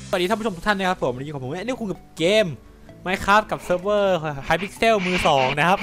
สวัสดีท่านผู้ชมทุกท่านนะครับผมวันนี้ผมนี่คุณกับเกม Minecraft กับเซิร์ฟเวอร์ Hypixel มือ 2นะครับ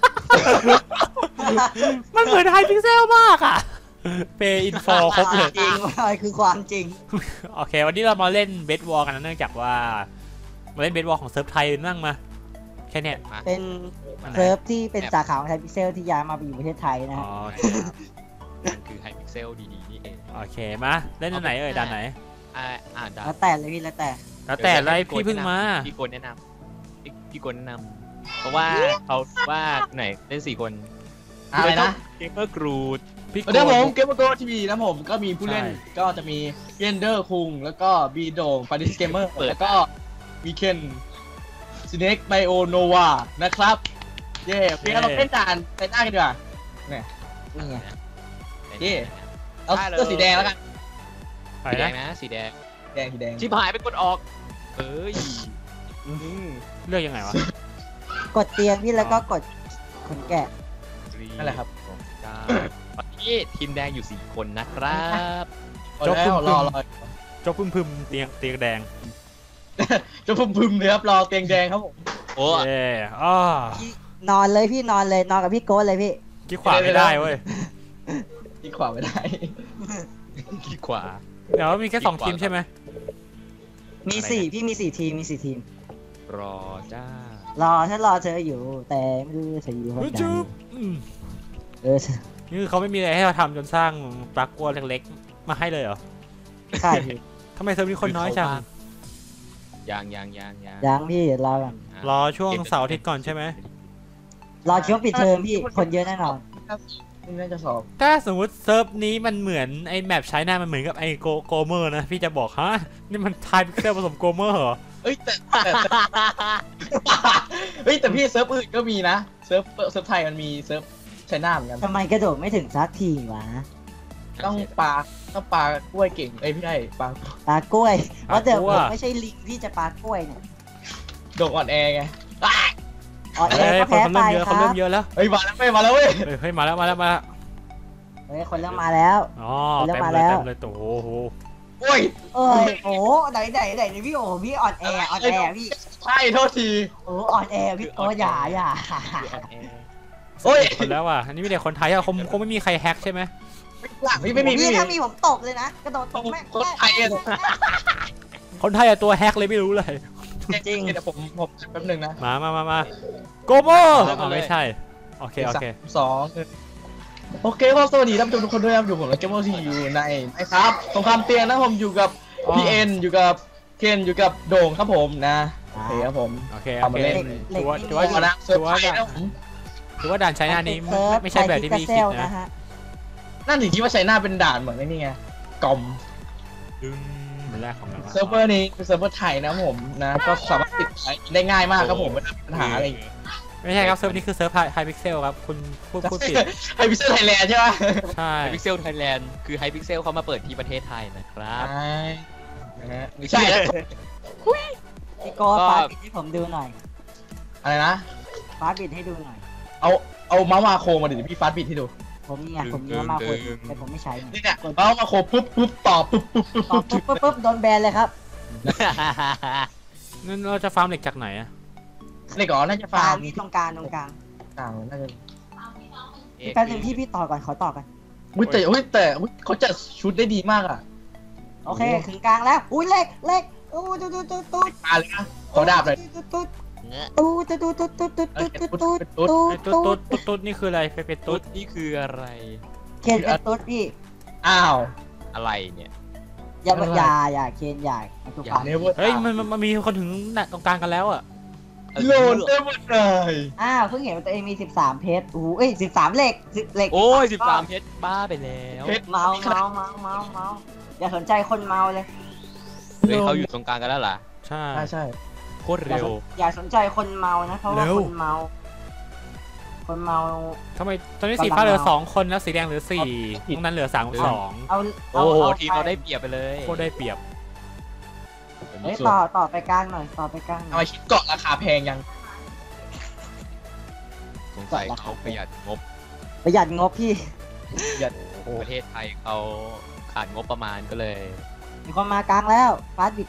มันเหมือน Hypixel มากอ่ะ Pay in for ครบเลยจริงอะไรคือความจริงโอเควันนี้เรามาเล่นเบสวอลกันนะเนื่องจากว่ามาเล่นเบสวอลของเซิร์ฟไทยนั่งมาแค่เนี้ยเป็นเซิร์ฟที่เป็นสาขาของไฮพิกเซลที่ย้ายมาอยู่ประเทศไทยนะโอเคนั่นคือไฮพิกเซลดีๆนี่เองโอเคมาเล่นด้านไหนด่านไหนด่านแล้วแต่เลยพี่แล้วแต่อะไรพี่เพิ่งมาพี่โกนแนะนำเพราะว่าเขาว่าไหนเล่น4 คนอะไรนะเกมเมอร์กรูดเดี๋ยวผมเกมเมอร์โกทีวีนะผมก็มีผู้เล่นก็จะมีเยนเดอร์คุงแล้วก็บีโดงปาริสเกมเมอร์แล้วก็มีเคนซิเน็กไบโอโนวานะครับเย่เพียงเราเล่นด่านใส่หน้ากันดีกว่าเนี่ยนี่ไงเย่เอาเสื้อสีแดงแล้วกันสีแดงนะสีแดงชิบหายไปกดออกเอ้ยเลือกยังไงวะกดเตียงพี่แล้วก็กดคนแกะนั่นแหละครับตอนนี้ทีมแดงอยู่4 คนนะครับจบพึ่มเตียงแดงจบพึ่มเลยครับรอเตียงแดงครับผมโอ้นอนเลยพี่นอนเลยนอนกับพี่โก้เลยพี่ขี้ขวาไม่ได้เว้ยขี้ขวาไม่ได้ขี้ขวาเดี๋ยวมีแค่2 ทีมใช่ไหมมี4พี่มี4 ทีมรอจ้ฉันรอเธออยู่แต่ไม่รู้เธออยู่ที่ไหนนี่คือเขาไม่มีอะไรให้เราทำจนสร้างปลั๊กกัวเล็กๆมาให้เลยเหรอใช่พี่ทำไมเซิร์ฟมีคนน้อยจังยังพี่รอช่วงเสาร์อาทิตย์ก่อนใช่ไหมรอช่วงปิดเทอมพี่คนเยอะแน่นอนน่าจะสอบถ้าสมมติเซิร์ฟนี้มันเหมือนไอ้แมปใช้หน้ามันเหมือนกับไอ้โกเมอร์นะพี่จะบอกฮะนี่มันไทยพิกเซลผสมโกเมอร์เหรอแต่พี่เซิร์ฟอื่นก็มีนะเซิร์ฟไทยมันมีเซิร์ฟใช้หน้าเหมือนกันทำไมกระโดดไม่ถึงสักทีวะต้องปลากล้วยเก่งพี่ได้ปลากล้วยเพราะเดี๋ยวผมไม่ใช่ลิงที่จะปลากล้วยเนี่ยโดดอ่อนแอไงอ่อนแอก็แพ้ไปครับคนเริ่มเยอะแล้วมาแล้วเว้ยมาแล้วคนเริ่มมาแล้วเริ่มมาแล้วเลยโอ้โหโอ้ยไหนพี่พี่อ่อนแอพี่ใช่โทษทีอ่อนแอพี่อย่าโอ้ยคนแล้วว่ะอันนี้มีแต่คนไทยอะคงไม่มีใครแฮกใช่ไหมไม่มีถ้ามีผมตบเลยนะกระโดดตบแม่คนไทยอะตัวแฮกเลยไม่รู้เลยจริงเดี๋ยวผมแป๊บนึงนะมาโกโบไม่ใช่โอเค 2โอเคก็สวัสดีท่านผู้ชมทุกคนด้วยครับอยู่ผมและเกมเมอร์ที่อยู่ในนะครับสงครามเตียงนะผมอยู่กับพี่เอ็นอยู่กับเคนอยู่กับโด่งครับผมนะโอเคครับผมโอเคถือว่าด่านใช้หน้านี้ไม่ใช่แบบที่พี่คิดนะนั่นถึงคิดว่าใช้หน้าเป็นด่านเหมือนนี่ไงกอมแรกของเราเซิร์ฟเวอร์นี้เป็นเซิร์ฟเวอร์ไทยนะผมนะก็สามารถติดได้ง่ายมากครับผมไม่มีปัญหาอะไรไม่ใช่ครับเซิร์ฟนี้คือเซิร์ฟไฮพิกเซลครับคุณพูดผิดไฮพิกเซลไทยแลนด์ใช่ไหมใช่ไฮพิกเซลไทยแลนด์คือไฮพิกเซลเขามาเปิดที่ประเทศไทยนะครับใช่พี่โก้ฟาดบิดให้ผมดูหน่อยอะไรนะฟาดบิดให้ดูหน่อยเอาเมาส์มาโคมาดิพี่ฟาดบิดให้ดูผมนี่ผมเนื้อมาโคแต่ผมไม่ใช้เนี่ยเมาส์มาโคปุ๊บตอบปุ๊บโดนแบนเลยครับนั่นเราจะฟาร์มเหล็กจากไหนอะเหล็กอ๋อน่าจะฟาร์มตรงกลางน่าจะแป๊บนึงพี่ต่อก่อนขอต่อกันแต่เขาจัดชุดได้ดีมากอ่ะโอเคถึงกลางแล้วอุ้ยเล็กตุ๊ดมาเลยนะขอดาบเลยตุ๊ดนี่คืออะไรเป็นตุ๊ดนี่คืออะไรเคนเป็นตุ๊ดพี่อ้าวอะไรเนี่ยอย่าเคนอย่าเฮ้ยมันมีคนถึงตรงกลางกันแล้วอ่ะโหลดได้หมดเลยเพิ่งเห็นว่าตัวเองมี13เพชร13เหล็กโอ้ย13เพชรบ้าไปแล้วเมาอย่าสนใจคนเมาเลยเขาอยู่ตรงกลางกันแล้วเหรอใช่โคตรเร็วอย่าสนใจคนเมานะเพราะว่าคนเมาทำไมตอนนี้สีฟ้าเหลือ2 คนแล้วสีแดงเหลือ4ตรงนั้นเหลือ3-2 โอ้โหทีมเราได้เปรียบไปเลยโคตรได้เปรียบต่อไปกลางหน่อยต่อไปกลางทำไมชิ้นเกาะราคาแพงยังสงสัยเขาประหยัดงบพี่ประเทศไทยเขาขาดงบประมาณก็เลยมีคนมากลางแล้วฟาดบิดแป๊บ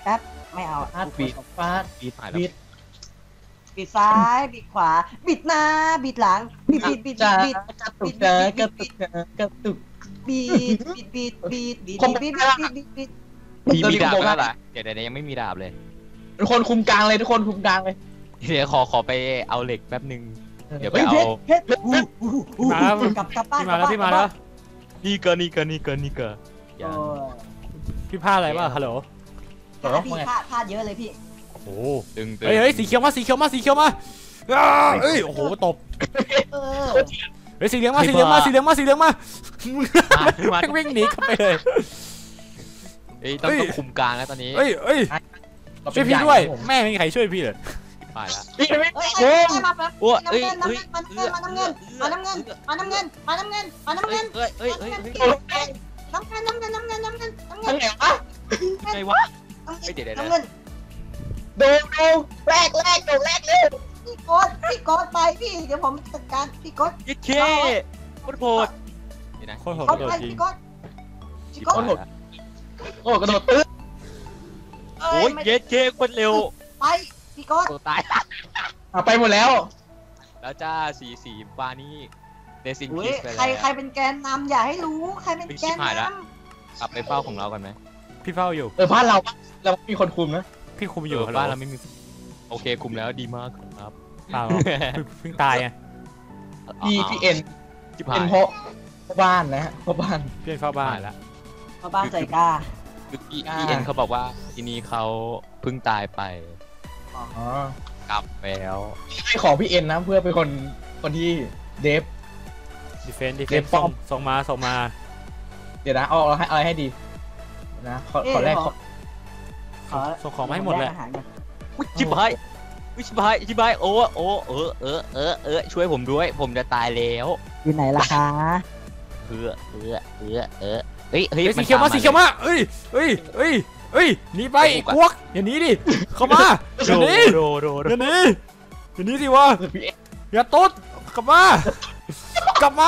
ไม่เอาฟาดปีดฟาดปีถ่ายแล้วบิดบิดซ้ายบิดขวา บิดหน้าบิดหลังบิดบิดบิดจ้าบิดกระตุกจ้ากระตุกจ้ากระตุกบิดบิดบิดบิดบิดบิดบิดบิดบิดมีดาบแล้วล่ะเดี๋ยวยังไม่มีดาบเลยทุกคนคุมกลางเลยทุกคนคุมกลางเลยเดี๋ยวขอไปเอาเหล็กแป๊บนึง เดี๋ยวไปเฮ้ยเอาเพชรเพชรมาแล้วกลับบ้านพี่มาแล้วพี่มาแล้วนี่เกินอย่าโอ้พี่พลาดอะไรบ้างฮัลโหลพี่พลาดเยอะเลยพี่โอ้โหตึงเฮ้ยสีเขียวมาสีเขียวมาสีเขียวมาเอ้ยโอ้โหตบเออเฮ้ยสีเหลืองมาสีเหลืองมาสีเหลืองมาสีเหลืองมามาวิ่งหนีเข้าไปเลยเฮ้ยต้องคุมกลางแล้วตอนนี้เอ้ยช่วยพี่ด้วยแม่ไม่มีใครช่วยพี่เลยไปแล้วพี่ไม่เฮ้ยโอ้มาแบบโอ้น้ำเอ้ยเงินเอ้ยมาน้ำเงินมาน้ำเงินมาน้ำเงินมาน้ำเงินมาน้ำเงินเอ้ยเอ้ยน้ำเอ้เงิยนน้ำเงินน้ำเงินน้ำเงินน้ำเงินน้ำเงินทั้งไหนวะไงวะน้ำเฮ้ยเดี๋ยวเงินโดนแรกโดนแรกเลยพี่โกดไปพี่เดี๋ยวผมจัดการพี่โกดยิดเคโคตรโหดนี่นะโคตรโหดเขาโดดไปจริงพี่โกดพี่โกดโอ้กระโดดตื้อโอ้ยเย็ดเคโคตรเร็วไปพี่โกดตัวตายไปหมดแล้วแล้วจ้าสีฟ้านี่เดซินอุ้คิยสไปแล้วใครเป็นแกนนำอย่าให้รู้ใครเป็นแกนนกลับไปเฝ้าของเรากันไหมพี่เฝ้าอยู่บ้านเรามีคนคุมนะพี่คุมอยู่ฮัลโหลบ้านเราไม่มีโอเคคุมแล้วดีมากครับเปล่าเพิ่งตายไงพี่เอ็นที่เป็ผ่าน นเพราะบ้านนะเพราะบ้านพี่เฝ้าบ้านแล้วำเพราะบ้านใจกล้าคือพี่เอ็นเขาบอกว่าทีนี้เขาเพิ่งตายไปอ๋อกลับแล้วให้ของพี่เอ็นนะเพื่อเป็นคนที่เดฟดีเฟนเดี๋ยวป้อมส่งมาเดี๋ยวนะเอาอะไรให้ดีนะขอแรกขอส่งของมาให้หมดเลยอาหารก่อนอุ๊ยชิบหายอุ๊ยชิบหายโอ้ช่วยผมด้วย ผมจะตายแล้วอยู่ไหนล่ะคะเฮ้ยเฮ้ยสีเขียวมาสีเขียวมาเอ้ยหนีไปกวกอย่าหนีดิเข้ามาอย่าหนีโดอย่าหนีอย่าหนีสิวะพี่เอ็นอย่าตุ๊ดกลับมากลับมา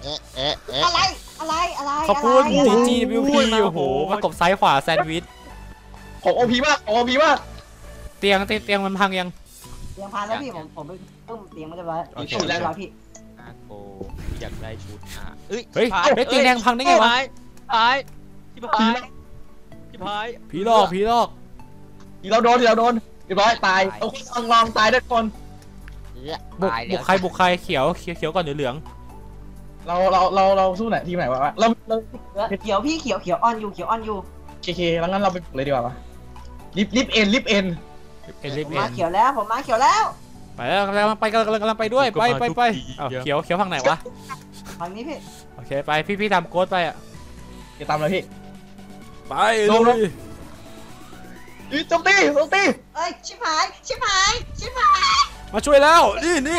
อะไรขอบคุณGGWP โอ้โหมากบซ้ายขวาแซนด์วิชของโอพีมากเตียงมันพังยังเตียงพันแล้วพี่ผมไปตุ้มเตียงมันจะไว้โอเคเรียบร้อยพี่อาโกอยากได้ชุดเฮ้ยเฮ้ยเตียงแดงพังได้ไงวะชิบหายผีหลอกทีเราโดนเรียบร้อยตายเอาลองตายด้วยคนบุกใครเขียวก่อนเหลืองเราสู้ไหนทีมไหนวะเราเขียวพี่เขียวออนอยู่เคแล้วงั้นเราไปเลยดีกว่าปะลิฟเอ็นเอ็นผมมาเขียวแล้วไปแล้วกำลังไปด้วยไปเขียวฝั่งไหนวะฝั่งนี้พี่โอเคไปพี่ตามโค้ดไปอ่ะจะตามเลยพี่ไปลงเลยโจมตีเอ้ยชิบหายมาช่วยแล้วนี่นะ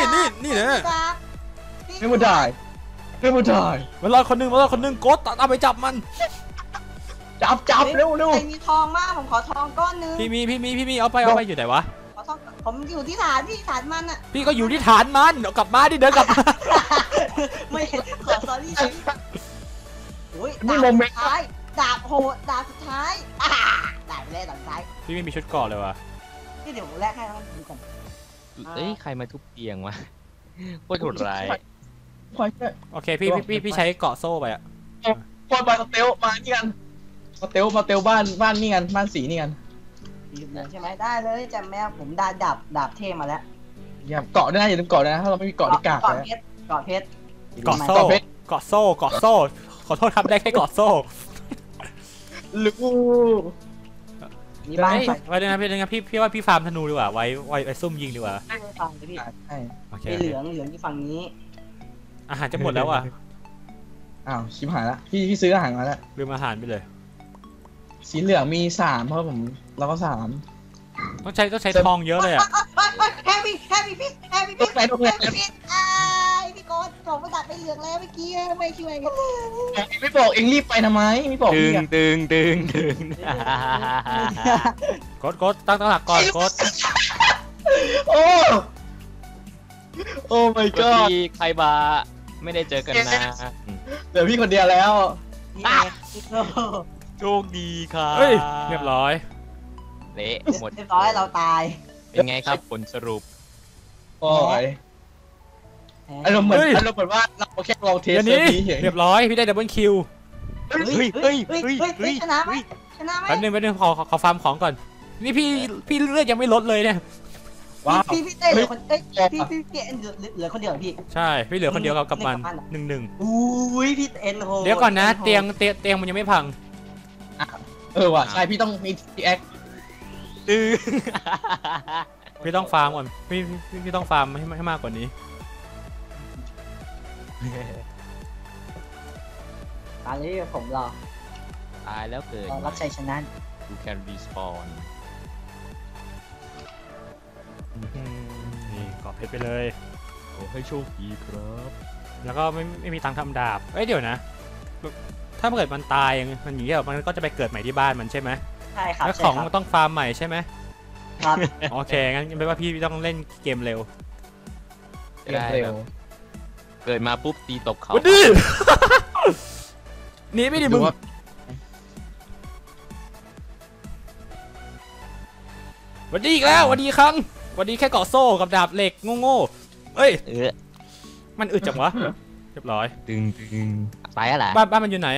ไม่หมดได้มันรอดคนหนึงโค้ดตามไปจับมันจับเร็วใครมีทองมากผมขอทองก้อนนึงพี่มีเอาไปอยู่ไหนวะขอทองผมอยู่ที่ฐานมันอะพี่ก็อยู่ที่ฐานมันเดี๋ยวกลับมาดิเดินกลับมาไม่ขอ sorry อุ้ยนี่โมเมนต์ดาบโหดดาบสุดท้ายดาบแรกดาบท้ายพี่ไม่มีชุดเกราะเลยวะที่เดี๋ยวผมแลกให้แล้วดูกันเฮ้ยใครมาทุบเตียงวะโคตรโหดร้ายโอเคพี่ใช้เกราะโซ่ไปอ่ะคนมาสเตลมานี่กันมาเตลบ้านนี่กันบ้านสีนี่กันใช่ไหมได้เลยจำแม่ผมได้ดาบเท่มาแล้วอย่าเกาะด้วยนะอย่าลืมเกาะนะถ้าเราไม่มีเกาะที่กากเกาะนะเพชรเกาะโซ่ขอโทษครับได้แค่เกาะโซ่ลูกมีบ้านไว้เลยนะพี่ว่าพี่ฟาร์มธนูดีกว่าไว้ซุ่มยิงดีกว่าฟังเลยพี่ใช่โอเคมีเหลืองที่ฝั่งนี้อาหารจะหมดแล้วอ่ะอ้าวชิบหายละพี่ซื้ออาหารมาแล้วลืมอาหารไปเลยสีเหลืองมี3เพราะผมเราก็3 ต้องใช้ทองเยอะเลยอ่ะแฮปปี้พิษพี่โกดผมประกาศไปเหลืองแล้วเมื่อกี้ไม่ช่วยกันไม่บอกเองรีบไปทำไมไม่บอกตึงกดตั้งหลักก่อนกดโอ้ my ก็ god ที่ใครบาไม่ได้เจอกันนะเดี๋ยวพี่คนเดียวแล้วโชคดีค่ะเฮ้ยเรียบร้อยเละหมดเรียบร้อยเราตายเป็นไงครับผลสรุปโอ้ยอารมณ์เหมือนว่าเราแค่ลองเทสเดี๋ยวเซินี้ร์ฟนี้เฉยเรียบร้อยพี่ได้ดับเบิลคิวเฮ้ยชนะไหมชนะไหมแป๊บนึงขอฟาร์มของก่อน นี่พี่เลือดยังไม่ลดเลยเนี่ยว้าวพี่เต้เหลือคนพี่เอ็นเหลือคนเดียวพี่ใใช่พี่เหลือคนเดียวกับมันเล่นกับมันเหรอ 1-1 อุ้ยพี่เอ็นโหเดี๋ยวก่อนนะเตียงมันยังไม่พังว่ะใช่พี่ต้องมีทีแอคพี่ต้องฟาร์มก่อนพี่ต้องฟาร์มให้มากกว่านี้ตอนนี้ผมรอตายแล้วเกิดรับชัยชนะ You can respawn นี่กอบเพชรไปเลยขอให้โชคดีครับแล้วก็ไม่มีตังค์ทำดาบเดี๋ยวนะ ถ้าเกิดมันตายมันอย่างเงี้ยมันก็จะไปเกิดใหม่ที่บ้านมันใช่ไหมใช่ครับแล้วของมันต้องฟาร์มใหม่ใช่ไหมครับโอเคงั้นแปลว่าพี่ต้องเล่นเกมเร็วจะได้เร็แบวบเกิดมาปุ๊บตีตกเขาวันนี้ หนี่ไม่ดิมึง วันดีอีกแล้ววันดีครั้งวันดีแค่เกาะโซ่กับดาบเหล็กโง่ๆเอ้ยมันอึดจังวะเรียบร้อยตึงตายอะไรบ้านมันอยู่ไหน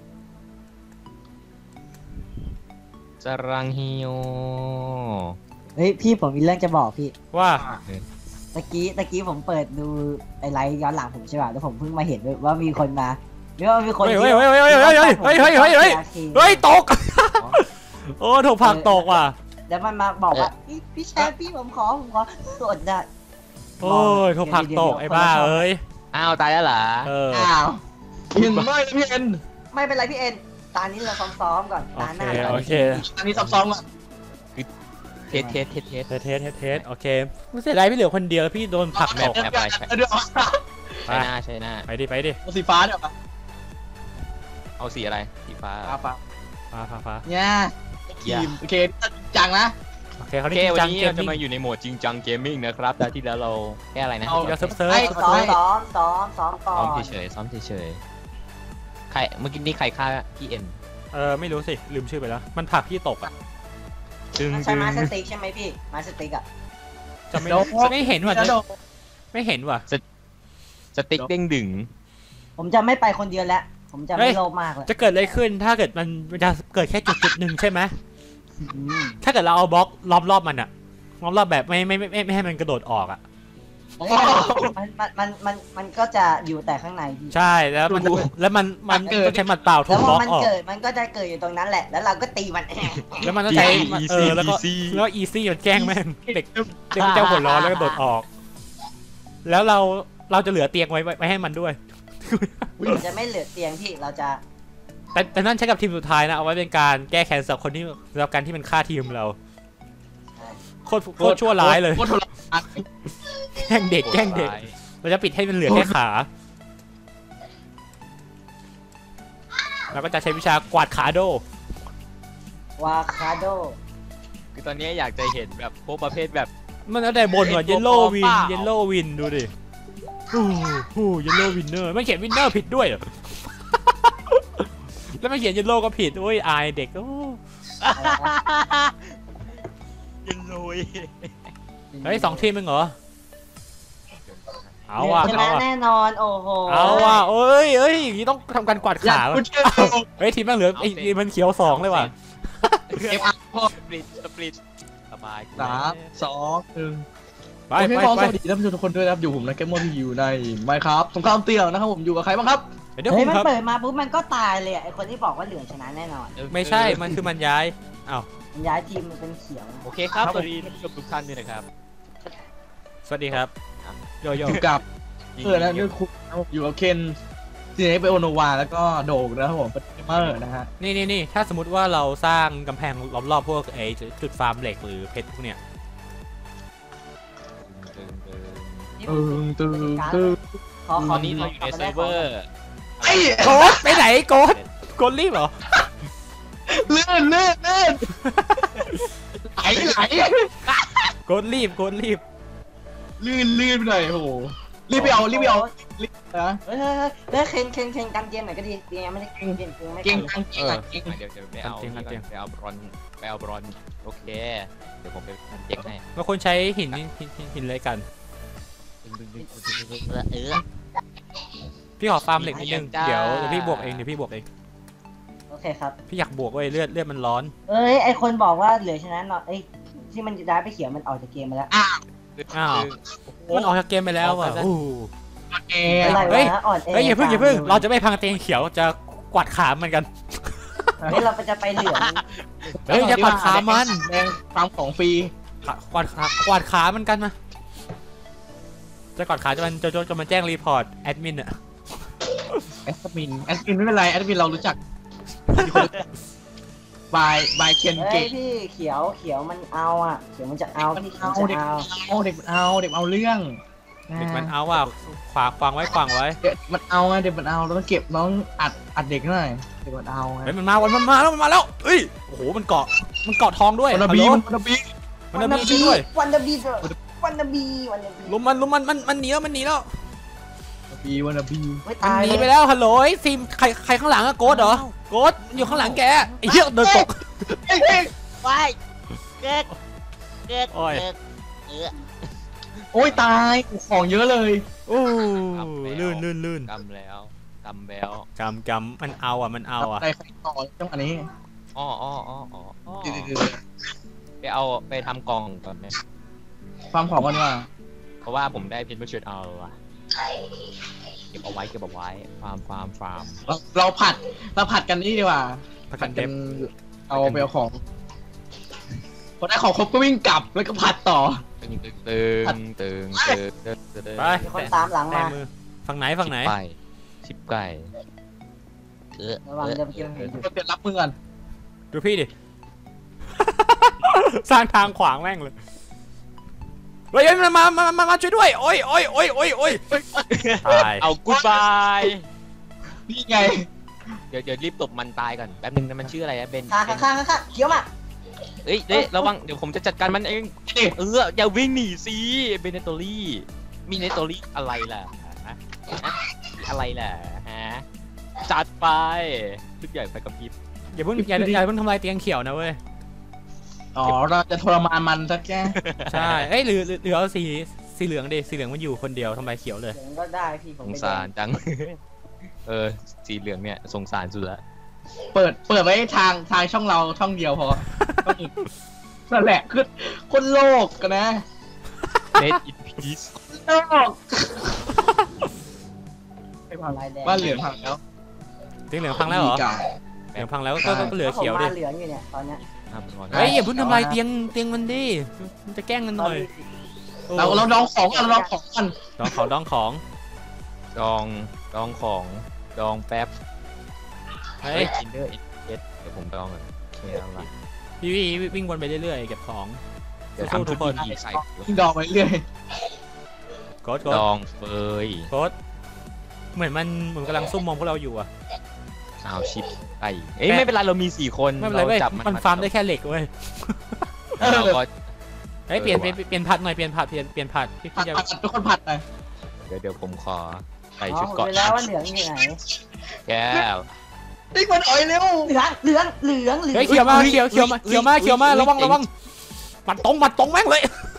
จรังฮิโอเฮ้ยพี่ผมมีเรื่องจะบอกพี่ว่าตะกี้ผมเปิดดูไอ้ไลฟ์ย้อนหลังผมใช่ป่ะแล้วผมเพิ่งมาเห็นว่ามีคนมามีคนเฮ้ยตกโอ้ถูกผักตกว่ะแล้วมันมาบอกว่าพี่แชร์พี่ผมขอสดได้โอ้ยถูกผักตกไอ้บ้าเอ้ยอ้าวตายแล้วเหรออ้าวเห็นไหมพี่เอ็นไม่เป็นไรพี่เอ็นตอนนี้เราซ้อมก่อนโอตาหเคน้าโอเคอันนี้ซับซ้อนอ่ะเทสเทสโอเคไม่เสียดายพี่เหลือคนเดียวพี่โดนผักตกเดี๋ยวใช่หน้าไปดิสีฟ้าเนี่ยป่ะเอาสีอะไรสีฟ้าฟ้าเนี่ยทีมโอเคจังนะโอเคเขาโอได้เคจริงวันจังนี้เกมเราจะมิ่งมาอยู่ในโหมดจริงจังเกมมิ่งนะครับแต่ที่แล้วเราแค่อะไรนะเดี๋ยวเซิร์ฟซ้อมก่อนซ้อมเฉยใครเมื่อกี้นี่ใครฆ่าพี่เอ็นไม่รู้สิลืมชื่อไปแล้วมันผักพี่ตกอ่ะใช่มาสติ๊กใช่ไหมพี่มาสติ๊กอ่ะจะไม่เห็นว่ะไม่เห็นว่ะสติ๊กเด้งดึงผมจะไม่ไปคนเดียวแล้วผมจะไม่โลภมากเลยจะเกิดอะไรขึ้นถ้าเกิดมันจะเกิดแค่จุดหนึ่งใช่ไหมถ้าเกิดเราเอาบล็อกรอบมันอะรอบแบบไม่ให้มันกระโดดออกอะมันก็จะอยู่แต่ข้างในพี่ใช่แล้วมันต้องใช้หมัดเปล่าทุแล้บวบล็อกมันออกเกิดมันก็จะเกิดอยู่ตรงนั้นแหละ แล้วเราก็ตีมันแล้วมันต้องใช้แล้วอีซี่มันแกล้งแม่งเด็กเจ้าหัวร้อนแล้วก็โดดออก แล้วเราจะเหลือเตียงไว้ให้มันด้วยเราจะไม่เหลือเตียงพี่เราจะแต่นั่นใช้กับทีมสุดท้ายนะเอาไว้เป็นการแก้แค้นสำหรับคนที่สำหรับการที่มันฆ่าทีมเราโคตรชั่วร้ายเลยโคตรทุเรศแกล้งเด็กเราจะปิดให้มันเหลือแค่ขาแล้วก็จะใช้วิชากวาดขาโดวาคาโดคือตอนนี้อยากจะเห็นแบบพวกประเภทแบบมันเอาแต่บนว่ะเยลโล่วินดูดิเยลโล่วินเนอร์มันเขียนวินเนอร์ผิดด้วยเหรอ แล้วมันเขียนเยลโล่ก็ผิดโอ้ยอายเด็กยันโรยเฮ้ย2 ทีมมึงเหรอเอาว่ะชนะแน่นอนโอ้โหเอาว่ะเอ้ยอย่างนี้ต้องทำการกวาดขาเฮ้ยทีมมันเหลือไอ้มันเขียว2เลยว่ะสปริตสบาย 3 2 1 ไปโอเคสวัสดีท่านผู้ชมทุกคนด้วยนะครับอยู่ผมนะแกมมอนที่อยู่ในไมค์ครับสงครามเตียงนะครับผมอยู่กับใครบ้างครับเดี๋ยวเฮ้ยคุมันครับเปิดมาปุ๊บมันก็ตายเลยไอคนที่บอกว่าเหลืองชนะแน่นอนไม่ใช่มันคือมันย้ายอ้าวมันย้ายทีมมันเป็นเขียวโอเคครับสวัสดีท่านผู้ชมทุกท่านด้วยนะครับสวัสดีครับโยอยู่กับนะนี่คุณอยู่กับเคนซีเนไปโอโนวาแล้วก็โด่งนะครับผมเป็นเกมเมอร์นะฮะนี่ถ้าสมมติว่าเราสร้างกำแพงรอบๆพวกไอ้จุดฟาร์มเหล็กหรือเพชรพวกเนี้ยตึงตอนนี้เราอยู่ในเซิร์ฟเวอร์ไอ้โกดไปไหนโกดรีบเหรอเลื่อนไหลโกดรีบลื่นไปหน่อยโอ้โหรีบไปเอารีบนะเฮ้ยเคนกันเกมหน่อยก็ดีเกมไม่ได้เกมไม่เก่งกันทางเก่งเดี๋ยวไปเอาไปเอาบรอนโอเคเดี๋ยวผมไปทำเจ๊งให้บางคนใช้หินอะไรกัน พี่ขอฟาร์มเหล็กนิดนึงเดี๋ยวพี่บวกเองโอเคครับพี่อยากบวกเว้ยเลือดมันร้อนเอ้ยไอคนบอกว่าเหลือชนะเนาะไอที่มันย้ายไปเขียวมันออกจากเกมมาแล้วอ้าวมันออกจากเกมไปแล้วอ่ะโอ้อะไรวะอ่อนเอเฮ้ยอย่าเพิ่งเราจะไม่พังเตียงเขียวจะกวาดขามันกันเฮ้ยเราจะไปเหลืองเฮ้ยอย่ากวาดขามันแดงความของฟรีกวาดขามันกันมาจะกวาดขาจะมันแจ้งรีพอร์ตแอดมินอะแอดมินไม่เป็นไรแอดมินเรารู้จักบายเคนเฮ้เก่ยงพี่เขียวมันเอาอ่ะเขียวมันจะเอาพี่เขาจะเอาเด็กเอาเรื่องเด็กมันเอาว่ะขวางไว้เด็กมันเอาเด็กมันเอาเราต้องเก็บน้องอัดเด็กหน่อยเด็กมันเอาเฮ้ยมันมาแล้วเอ้ยโอ้โหมันเกาะทองด้วยวันบีมันช่วยด้วยวันดาบีลุมมันหนีแล้ววันบีมันหนีไปแล้วฮัลโหลฟิล์มใครข้างหลังอะโกดเหรอโกดอยู่ข้างหลังแกไอ้เหี้ยเดินตกไปเกิดโอ้ยโอ้ยตายของเยอะเลยโอ้ลื่นกำแล้วกำแบลกำมันเอาอ่ะได้ต่อจังอันนี้อ้อไปทำกล่องก่อนไหมความของกันว่าเพราะว่าผมได้เพชรมาช่วยเอาอะเก็บเอาไว้ฟาร์มเราผัดกันนี่ดีกว่าพักกันเด็บเอาไปเอาของพอได้ของครบก็วิ่งกลับแล้วก็ผัดต่อตึงไปมีคนตามหลังแตะมามือฝั่งไหนชิบไก่ระวังจะเกี่ยวเห็นอยู่เปลี่ยนรับมือก่อนดูพี่ดิ สร้างทางขวางแม่งเลยเฮ้ยมาช่วยด้วยโอ้ยตายเอากูดบายนี่ไงเดี๋ยวรีบตบมันตายก่อนแป๊บนึงนะมันชื่ออะไรอะเบนข้างเขียวมาเฮ้ยระวังเดี๋ยวผมจะจัดการมันเองอย่าวิ่งหนีสิเบเนโตรี่มีเนโตรี่อะไรล่ะอะไรล่ะฮะจัดไปทุกอย่างไปกับพริบอย่าเพิ่งทำลายเตียงเขียวนะเว้ยอ๋อเราจะทรมานมันสักแก่ใช่เอ้ยหรือเอาสีเหลืองดิสีเหลืองมันอยู่คนเดียวทำไมเขียวเลยเหลืองก็ได้พี่ผมสงสารจัง สีเหลืองเนี่ยสงสารสุดละเปิดไว้ทางช่องเราช่องเดียวพอนั่นแหละคือคนโลกกันนะ Dead in peace โลกบ้านเหลืองพังแล้วเตียงเหลืองพังแล้วเหรอเหลืองพังแล้วก็เหลือเขียวดิเหลืองอยู่เนี่ยตอนเนี้ยเฮ้ยอย่าเพิ่งทำลายเตียงมันดิมันจะแกล้งกันหน่อยเราลองของกันลองของกันดองของดองของดองแป๊บเฮ้ยคินเดอร์เดี๋ยวผมดองก่อนเนี่ยอะไรพี่วิ่งวนไปเรื่อยๆเก็บของเดี๋ยวสู้ทำทุทุกกคคน นใส่ดองไปเรื่อยโกดดองเฟยเหมือนมันกำลังซุ่มมองพวกเราอยู่อะอ้าวชิปไก่ไม่เป็นไรเรามี4 คนไม่เป็นไรเว้ยจับมันฟาร์มได้แค่เหล็กเว้ยเราก็เฮ้ยเปลี่ยนผัดหน่อยเปลี่ยนผัดพี่ผัดจะทุกคนผัดไปเดี๋ยวผมขอใส่อ๋อชุดผมเกาะรู้แล้วว่าเหลืองอยู่ไหนแก้วนี่คนอ่อยเร็วเหลืองเฮ้ยเขียวมาระวังมัดตรงแม่งเลย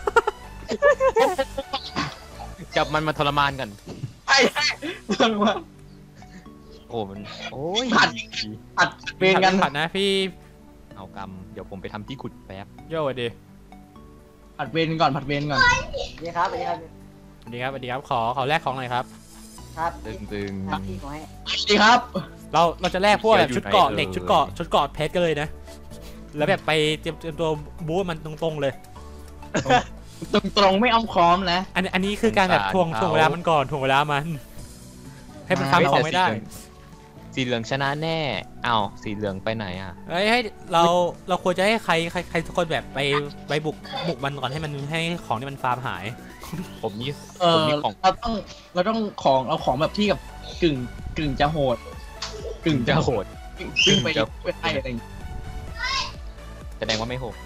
จับมันมาทรมานกันไอ้เรื่องว่าโอ้มันโอ้ยผัดเวรกันผัดนะพี่เอากำเดี๋ยวผมไปทำที่ขุดแป๊บโย่ดิผัดเวรก่อนดีครับดีครับสวัสดีครับขอแลกของหน่อยครับครับตึงพี่ขอให้ดีครับเราจะแลกพวกแบบชุดเกาะอยู่ไหนเหล็กชุดเกาะเพชรกันเลยนะ แล้วแบบไปเตรียมตัวบู๊มันตรงๆเลยตรงไม่อ้อมค้อมนะอันนี้คือการแบบทวงเวลามันก่อนถ่วงเวลามัน ให้มันซ้ำของไม่ได้สีเหลืองชนะแน่อ้าวสีเหลืองไปไหนอ่ะเฮ้ยให้เราควรจะให้ใครทุกคนแบบไปบุกมันก่อนให้มันให้ของที่มันฟาร์มหายผมนี่เราต้องของเอาของแบบที่กับกึ่งจะโหดจะโหดวิ่งไปได้อะไรอย่างเงี้ยแสดงว่าไม่โหด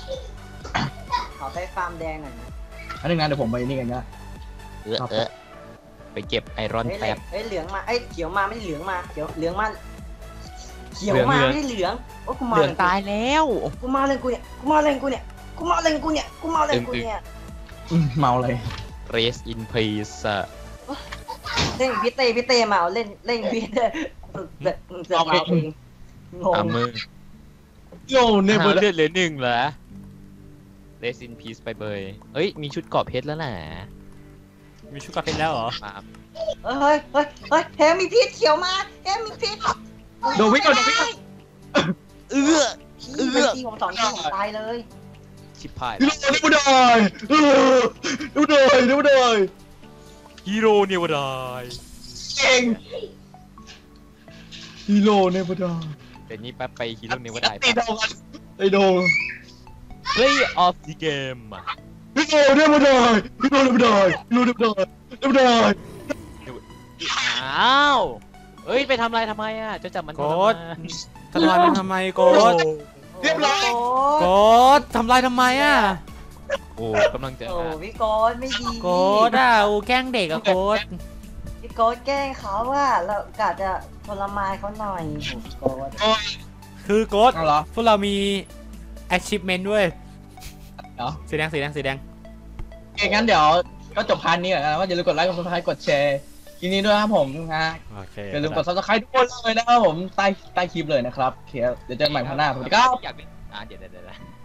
ขอไปฟาร์มแดงหน่อยนะอันนึงนะเดี๋ยวผมไปนี่กันนะไปเก็บไอรอนเฮ้ยแป๊บเฮ้ยเหลืองมาเอ้ยเขียวมาไม่เหลืองมาเขียวเหลืองมาเขียวเหลืองมาเหลืองไม่เหลืองโอ้กูมาเหลืองตายแล้วกูมาเลยกูเนี่ยกูมาเลยกูเนี่ยกูมาเลยกูเนี่ยกูมาเลยกูเนี่ยเมาเลย Rest in peace อะเล่นพี่เต้มาเอาเล่นพี่เต้เสือกมาเอาเองงงตามมือโย่เนเบอร์เลือดเหลือหนึ่งเหรอ Rest in peace ไปเบยเอ้ยมีชุดเกราะเพชรแล้วน่ะมีชุดกาเพชรแล้วเหรอครับเฮ้ยแฮมมีพิษเขียวมาแฮมมีพิษโดนวิ่งก่อนโดนวิ่งก่อนเป็นทีผมสองทีผมตายเลยชิบหายฮีโร่นี่ไม่ได้ดูได้ฮีโร่เนวดายเก่งฮีโร่เนี่ยไม่ได้เดี๋ยวนี้แป๊บไปฮีโร่เนวดายตีโดกันไอโด Play of the game อะฮีโร่เนี่ยไม่ได้ฮีโร่เนี่ยไม่ได้ฮีโร่เนี่ยไม่ได้อ้าวเอ้ยไปทำอะไรทำไมอ่ะจะจับมันโกทำไมดทำลายมันทำไมโกดเรียบร้อยโกดทำลายทำไมอ่ะโอ้กำลังจะโอ้พี่โกดไม่ดีโกดอ่ะอูแกล้งเด็กอะโกดพี่โกดแกล้งเขาว่าเรากะจะทรมานเขาหน่อยพี่โกดคือโกดเอาเหรอพวกเรามี achievement ด้วยเหรอสีแดงโอเคงั้นเดี๋ยวก็จบพาร์ทนี้ก่อนนะว่าอย่าลืมกดไลค์กดซับสไครต์กดแชร์ทีนี้ด้วยนะครับผมนะโอเคอย่าลืมกดซับสไครต์ทุกคนเลยนะครับผมใต้คลิปเลยนะครับโอเคเดี๋ยวเจอกันใหม่พาร์ทหน้าสวัสดีครับอยากเป็นเดี๋ยว